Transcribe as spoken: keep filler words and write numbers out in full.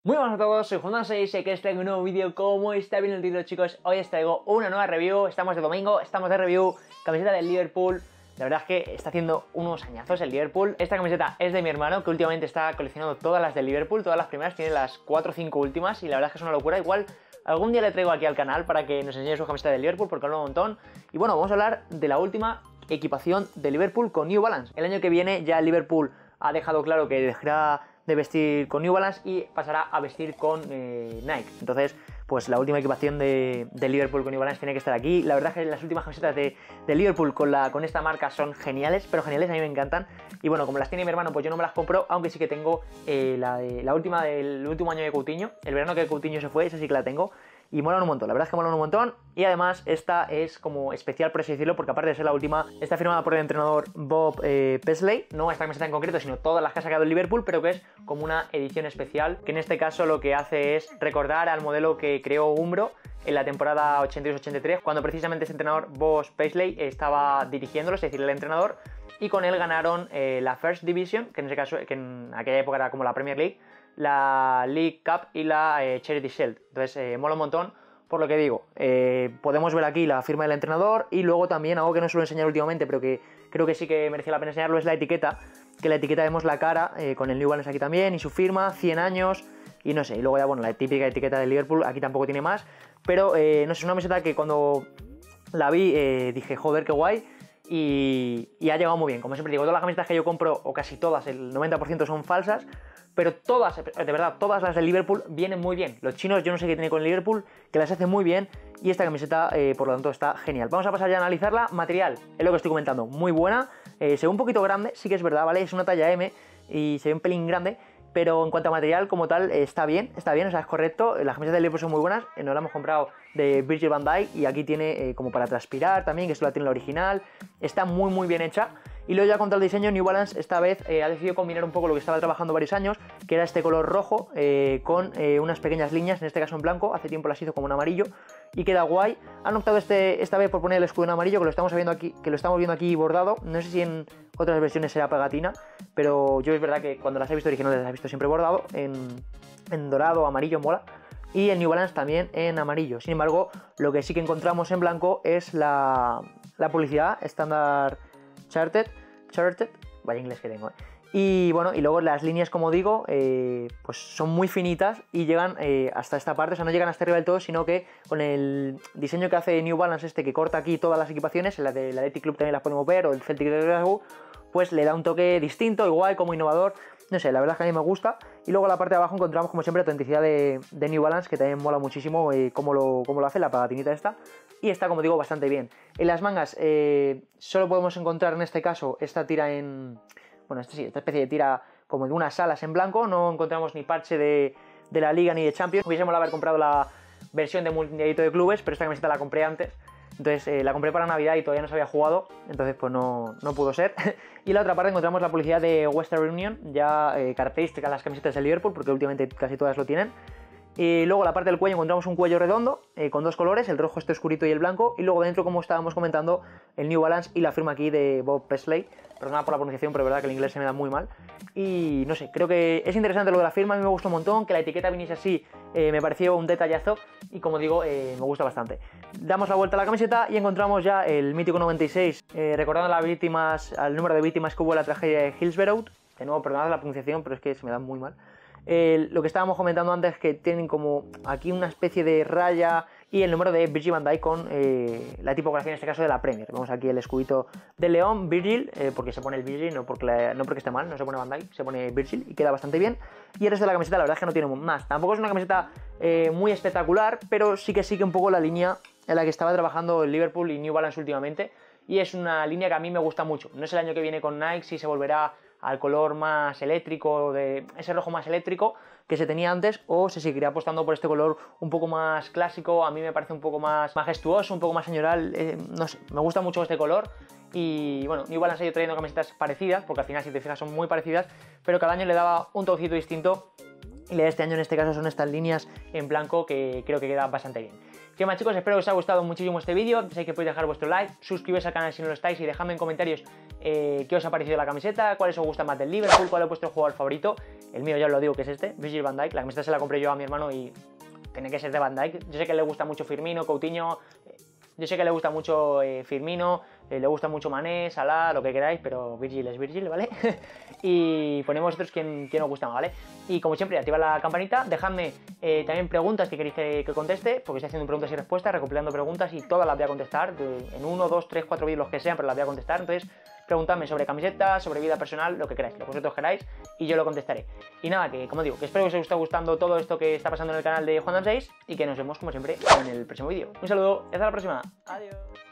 Muy buenas a todos, soy Juan seis y que os traigo un nuevo vídeo. Como está bien el título, chicos, hoy os traigo una nueva review. Estamos de domingo, estamos de review, camiseta del Liverpool. La verdad es que está haciendo unos añazos el Liverpool. Esta camiseta es de mi hermano, que últimamente está coleccionando todas las del Liverpool, todas las primeras, tiene las cuatro o cinco últimas y la verdad es que es una locura. Igual algún día le traigo aquí al canal para que nos enseñe su camiseta del Liverpool porque habla un montón. Y bueno, vamos a hablar de la última equipación de Liverpool con New Balance. El año que viene ya el Liverpool ha dejado claro que dejará de vestir con New Balance y pasará a vestir con eh, Nike. Entonces, pues la última equipación de, de Liverpool con New Balance tiene que estar aquí. La verdad es que las últimas camisetas de, de Liverpool con, la, con esta marca son geniales, pero geniales, a mí me encantan. Y bueno, como las tiene mi hermano, pues yo no me las compro, aunque sí que tengo eh, la, de, la última del último año de Coutinho, el verano que Coutinho se fue, esa sí que la tengo. Y molan un montón, la verdad es que molan un montón. Y además esta es como especial, por así decirlo, porque aparte de ser la última, está firmada por el entrenador Bob eh, Paisley. No esta camiseta en concreto, sino todas las que ha sacado el Liverpool, pero que es como una edición especial, que en este caso lo que hace es recordar al modelo que creó Umbro en la temporada ochenta y dos ochenta y tres, cuando precisamente ese entrenador Bob Paisley estaba dirigiéndolo, es decir, el entrenador, y con él ganaron eh, la First Division, que en ese caso, que en aquella época era como la Premier League, la League Cup y la eh, Charity Shield. Entonces eh, mola un montón, por lo que digo. Eh, podemos ver aquí la firma del entrenador y luego también algo que no suelo enseñar últimamente, pero que creo que sí que merecía la pena enseñarlo, es la etiqueta. Que la etiqueta vemos la cara eh, con el New Balance aquí también y su firma, cien años y no sé. Y luego ya, bueno, la típica etiqueta del Liverpool, aquí tampoco tiene más, pero eh, no sé, es una camiseta que cuando la vi eh, dije, joder, qué guay. Y, y ha llegado muy bien. Como siempre digo, todas las camisetas que yo compro, o casi todas, el noventa por ciento son falsas, pero todas, de verdad, todas las del Liverpool vienen muy bien. Los chinos, yo no sé qué tiene con el Liverpool, que las hace muy bien, y esta camiseta, eh, por lo tanto, está genial. Vamos a pasar ya a analizarla. Material, es lo que estoy comentando, muy buena. Eh, se ve un poquito grande, sí que es verdad, ¿vale? Es una talla M y se ve un pelín grande, pero en cuanto a material como tal, eh, está bien, está bien, o sea, es correcto. Las camisetas del Liverpool son muy buenas, eh, nos la hemos comprado de Virgil van Dijk y aquí tiene eh, como para transpirar también, que esto la tiene la original. Está muy muy bien hecha. Y luego ya contra el diseño, New Balance esta vez eh, ha decidido combinar un poco lo que estaba trabajando varios años, que era este color rojo eh, con eh, unas pequeñas líneas, en este caso en blanco. Hace tiempo las hizo como en amarillo y queda guay. Han optado este, esta vez por poner el escudo en amarillo, que lo estamos viendo aquí, que lo estamos viendo aquí bordado. No sé si en otras versiones será pegatina, pero yo es verdad que cuando las he visto originales las he visto siempre bordado en, en dorado, amarillo, mola. Y el New Balance también en amarillo. Sin embargo, lo que sí que encontramos en blanco es la, la publicidad estándar Charted, Charted, vaya inglés que tengo, ¿eh? Y bueno, y luego las líneas, como digo, eh, pues son muy finitas y llegan eh, hasta esta parte, o sea, no llegan hasta arriba del todo, sino que con el diseño que hace New Balance este, que corta aquí todas las equipaciones, en la del Athletic Club también las podemos ver, o el Celtic de Glasgow, pues le da un toque distinto, igual, como innovador. No sé, la verdad es que a mí me gusta. Y luego en la parte de abajo encontramos, como siempre, la autenticidad de, de New Balance, que también mola muchísimo eh, cómo, lo, cómo lo hace, la pegatinita esta. Y está, como digo, bastante bien. En las mangas eh, solo podemos encontrar en este caso esta tira en... Bueno, esta, sí, esta especie de tira como de unas alas en blanco. No encontramos ni parche de, de la Liga ni de Champions. Hubiésemos haber comprado la versión de Mundialito de Clubes, pero esta camiseta la compré antes. Entonces eh, la compré para Navidad y todavía no se había jugado, entonces pues no, no pudo ser. Y la otra parte encontramos la publicidad de Western Union, ya eh, característica de las camisetas de Liverpool, porque últimamente casi todas lo tienen. Y luego la parte del cuello encontramos un cuello redondo eh, con dos colores, el rojo este oscurito y el blanco. Y luego dentro, como estábamos comentando, el New Balance y la firma aquí de Bob Paisley. Perdona por la pronunciación, pero es verdad que el inglés se me da muy mal. Y no sé, creo que es interesante lo de la firma, a mí me gusta un montón. Que la etiqueta viniese así eh, me pareció un detallazo y, como digo, eh, me gusta bastante. Damos la vuelta a la camiseta y encontramos ya el mítico noventa y seis, eh, recordando las víctimas, al número de víctimas que hubo en la tragedia de Hillsborough. De nuevo, perdonad la pronunciación, pero es que se me da muy mal. Eh, lo que estábamos comentando antes, que tienen como aquí una especie de raya y el número de Virgil van Dijk con eh, la tipografía en este caso de la Premier. Vemos aquí el escudito de León, Virgil, eh, porque se pone el Virgil, no porque, la, no porque esté mal, no se pone Van Dijk, se pone Virgil y queda bastante bien. Y el resto de la camiseta la verdad es que no tiene más. Tampoco es una camiseta eh, muy espectacular, pero sí que sigue un poco la línea en la que estaba trabajando el Liverpool y New Balance últimamente. Y es una línea que a mí me gusta mucho. No es el año que viene con Nike si se volverá al color más eléctrico, de ese rojo más eléctrico que se tenía antes, o se seguirá apostando por este color un poco más clásico. A mí me parece un poco más majestuoso, un poco más señorial, eh, no sé, me gusta mucho este color. Y bueno, New Balance ha ido trayendo camisetas parecidas, porque al final, si te fijas, son muy parecidas, pero cada año le daba un toquecito distinto Y la de este año en este caso son estas líneas en blanco que creo que queda bastante bien. ¿Qué más, chicos? Espero que os haya gustado muchísimo este vídeo. Sabéis que podéis dejar vuestro like, suscribiros al canal si no lo estáis y dejadme en comentarios eh, qué os ha parecido la camiseta, cuáles os gusta más del Liverpool, cuál es vuestro jugador favorito. El mío ya os lo digo que es este, Virgil van Dijk. La camiseta se la compré yo a mi hermano y tiene que ser de Van Dijk. Yo sé que le gusta mucho Firmino, Coutinho... Yo sé que le gusta mucho eh, Firmino, eh, le gusta mucho Mané, Salah, lo que queráis, pero Virgil es Virgil, ¿vale? Y ponemos vosotros quién, quién os gusta más, ¿vale? Y como siempre, activa la campanita, dejadme eh, también preguntas que queréis que, que conteste, porque estoy haciendo preguntas y respuestas, recopilando preguntas y todas las voy a contestar, de, en uno, dos, tres, cuatro vídeos, los que sean, pero las voy a contestar. Entonces, preguntadme sobre camisetas, sobre vida personal, lo que queráis, lo que vosotros queráis, y yo lo contestaré. Y nada, que como digo, que espero que os esté gustando todo esto que está pasando en el canal de Juan seis y que nos vemos como siempre en el próximo vídeo. Un saludo y hasta la próxima. Adiós.